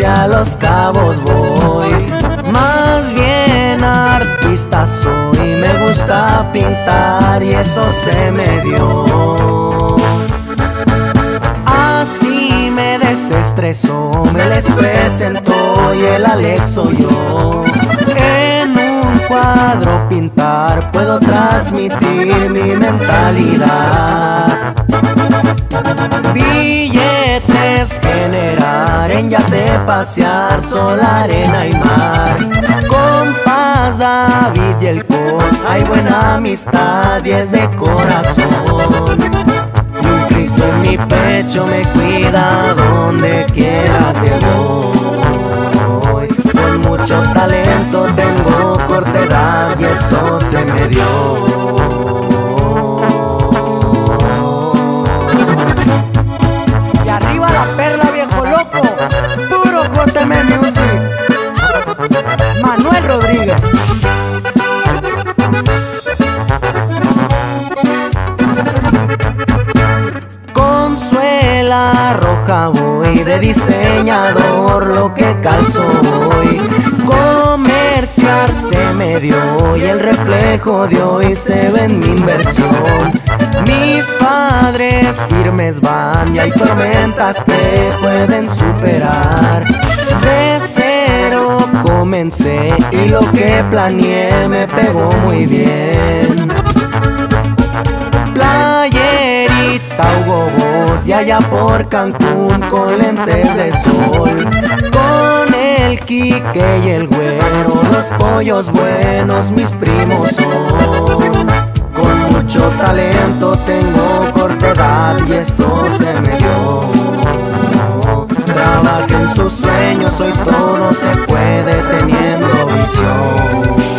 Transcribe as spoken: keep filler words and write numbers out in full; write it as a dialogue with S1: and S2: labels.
S1: hacia Los Cabos voy. Más bien artista soy, me gusta pintar y eso se me dio. Así me desestresó, me les presentó y el Alex soy yo. En un cuadro pintar puedo transmitir mi mentalidad. Billetes generar, en yate pasear, sol, arena y mar. Compas David y el Cos, hay buena amistad y es de corazón. Y un Cristo en mi pecho me cuida donde quiera que voy. Con mucho talento tengo corta edad y esto se me dio.
S2: La perla, viejo loco, puro J M Music. Manuel Rodríguez.
S1: Consuela Roja voy, de diseñador lo que calzo hoy. Comerciar se me dio y el reflejo de hoy se ve en mi inversión. Mis padres firmes van y hay tormentas que pueden superar. De cero comencé y lo que planeé me pegó muy bien. Playerita Hugo Boss y allá por Cancún con lentes de sol. Con el Quique y el Güero, los pollos buenos mis primos son. Con mucho talento tengo corta edad y esto se me dio. Trabaja en sus sueños, hoy todo se puede teniendo visión.